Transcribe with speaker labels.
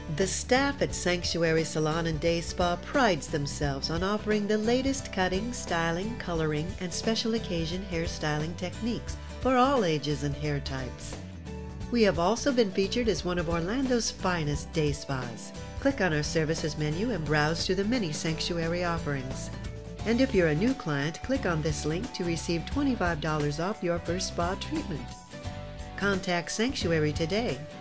Speaker 1: The staff at Sanctuary Salon and Day Spa prides themselves on offering the latest cutting, styling, coloring, and special occasion hairstyling techniques for all ages and hair types. We have also been featured as one of Orlando's finest day spas. Click on our services menu and browse through the many Sanctuary offerings. And if you're a new client, click on this link to receive $25 off your first spa treatment. Contact Sanctuary today